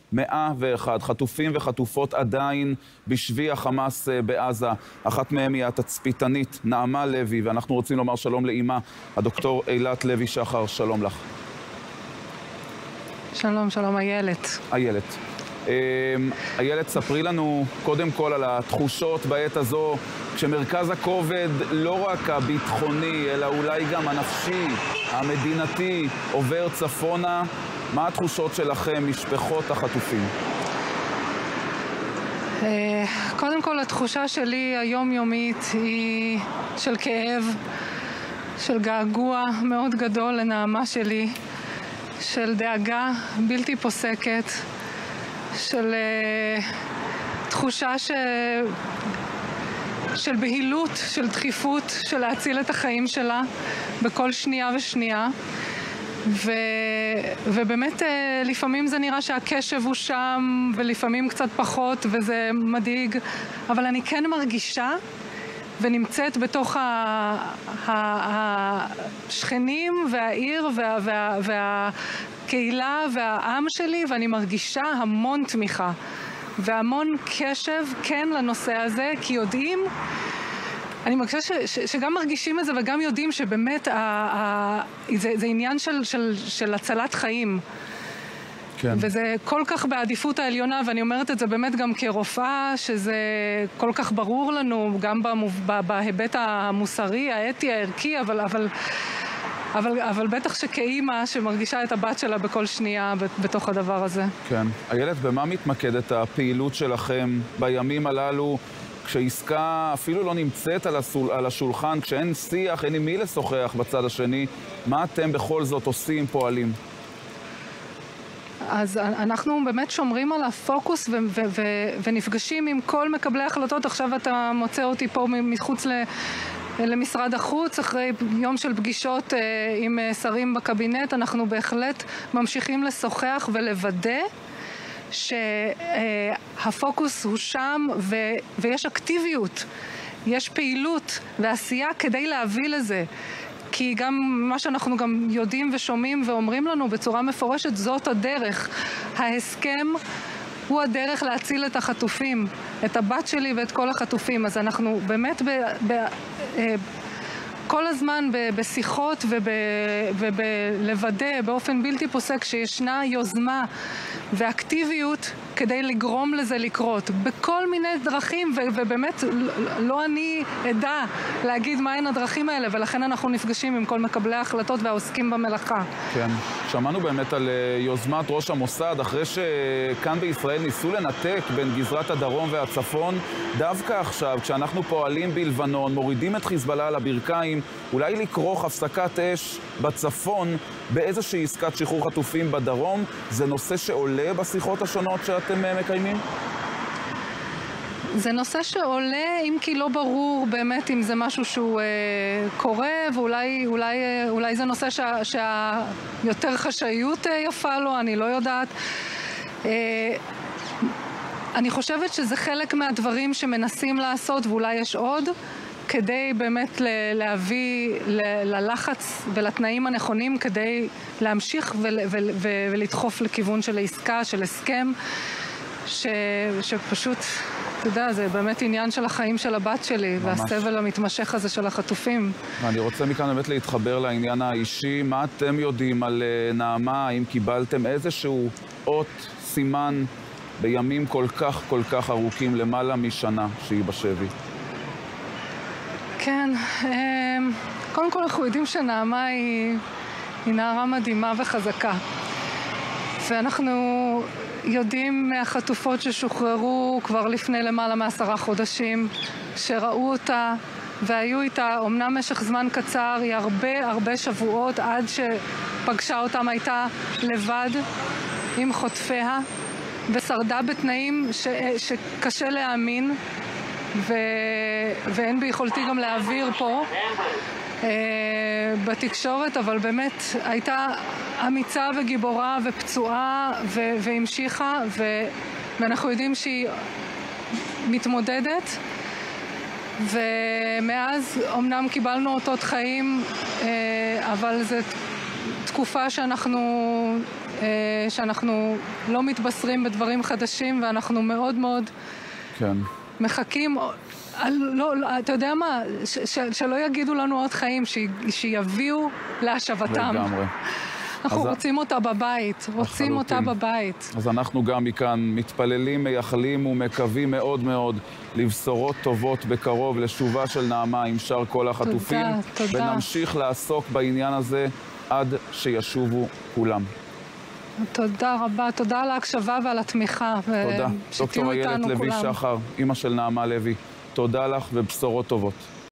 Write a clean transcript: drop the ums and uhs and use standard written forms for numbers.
101 חטופים וחטופות עדיין בשבי החמאס בעזה. אחת מהם היא התצפיתנית נעמה לוי, ואנחנו רוצים לומר שלום לאימה, הדוקטור אילת לוי שחר. שלום לך. שלום, שלום איילת. איילת. איילת, ספרי לנו קודם כל על התחושות בעת הזו, כשמרכז הכובד לא רק הביטחוני, אלא אולי גם הנפשי, המדינתי, עובר צפונה. מה התחושות שלכם, משפחות החטופים? קודם כל, התחושה שלי היומיומית היא של כאב, של געגוע מאוד גדול לנעמה שלי, של דאגה בלתי פוסקת, של תחושה של בהילות, של דחיפות, של להציל את החיים שלה בכל שנייה ושנייה. ובאמת לפעמים זה נראה שהקשב הוא שם ולפעמים קצת פחות וזה מדאיג, אבל אני כן מרגישה ונמצאת בתוך השכנים והעיר והקהילה והעם שלי, ואני מרגישה המון תמיכה והמון קשב כן לנושא הזה, כי יודעים, אני מרגישה שגם מרגישים את זה וגם יודעים שבאמת זה עניין של הצלת חיים. כן. וזה כל כך בעדיפות העליונה, ואני אומרת את זה באמת גם כרופאה, שזה כל כך ברור לנו, גם בהיבט המוסרי, האתי, הערכי, אבל בטח שכאימא שמרגישה את הבת שלה בכל שנייה בתוך הדבר הזה. כן. איילת, במה מתמקדת הפעילות שלכם בימים הללו, כשעסקה אפילו לא נמצאת על השולחן, כשאין שיח, אין עם מי לשוחח בצד השני, מה אתם בכל זאת עושים, פועלים? אז אנחנו באמת שומרים על הפוקוס ונפגשים עם כל מקבלי החלטות. עכשיו אתה מוצא אותי פה מחוץ למשרד החוץ, אחרי יום של פגישות עם שרים בקבינט. אנחנו בהחלט ממשיכים לשוחח ולוודא שהפוקוס הוא שם ויש אקטיביות, יש פעילות ועשייה כדי להביא לזה. כי גם מה שאנחנו גם יודעים ושומעים ואומרים לנו בצורה מפורשת, זאת הדרך. ההסכם הוא הדרך להציל את החטופים, את הבת שלי ואת כל החטופים. אז אנחנו באמת כל הזמן בשיחות ובלוודא באופן בלתי פוסק שישנה יוזמה ואקטיביות כדי לגרום לזה לקרות בכל מיני דרכים, ובאמת לא אני עדה להגיד מהן הדרכים האלה, ולכן אנחנו נפגשים עם כל מקבלי ההחלטות והעוסקים במלאכה. כן, שמענו באמת על יוזמת ראש המוסד, אחרי שכאן בישראל ניסו לנתק בין גזרת הדרום והצפון. דווקא עכשיו, כשאנחנו פועלים בלבנון, מורידים את חיזבאללה על הברכיים, אולי לקרוך הפסקת אש בצפון באיזושהי עסקת שחרור חטופים בדרום. זה נושא שעולה בשיחות השונות שאתם מקיימים? זה נושא שעולה, אם כי לא ברור באמת אם זה משהו שהוא קורה, ואולי זה נושא שהיותר חשאיות יפה לו, אני לא יודעת. אני חושבת שזה חלק מהדברים שמנסים לעשות, ואולי יש עוד, כדי באמת להביא ללחץ ולתנאים הנכונים כדי להמשיך ולדחוף לכיוון של העסקה, של הסכם, שפשוט, אתה יודע, זה באמת עניין של החיים של הבת שלי, ממש. והסבל המתמשך הזה של החטופים. ואני רוצה מכאן באמת להתחבר לעניין האישי. מה אתם יודעים על נעמה? האם קיבלתם איזשהו אות, סימן, בימים כל כך ארוכים, למעלה משנה שהיא בשבי? כן, קודם כל אנחנו יודעים שנעמה היא נערה מדהימה וחזקה. ואנחנו יודעים מהחטופות ששוחררו כבר לפני למעלה מ10 חודשים, שראו אותה והיו איתה, אומנם משך זמן קצר, היא הרבה שבועות עד שפגשה אותם, הייתה לבד עם חוטפיה, ושרדה בתנאים שקשה להאמין. ואין ביכולתי גם להעביר פה בתקשורת, אבל באמת הייתה אמיצה וגיבורה ופצועה והמשיכה, ואנחנו יודעים שהיא מתמודדת, ומאז אמנם קיבלנו אותות חיים, אבל זו תקופה שאנחנו שאנחנו לא מתבשרים בדברים חדשים, ואנחנו מאוד מאוד כן. מחכים, אתה יודע מה, שלא יגידו לנו עוד חיים, שיביאו להשבתם. לגמרי. אנחנו רוצים אותה בבית, רוצים אותה בבית. אז אנחנו גם מכאן מתפללים, מייחלים ומקווים מאוד מאוד לבשורות טובות בקרוב, לשובה של נעמה עם שאר כל החטופים. תודה. ונמשיך לעסוק בעניין הזה עד שישובו כולם. תודה רבה, תודה על ההקשבה ועל התמיכה. תודה. דוקטור איילת לוי שחר, אמא של נעמה לוי, תודה לך ובשורות טובות.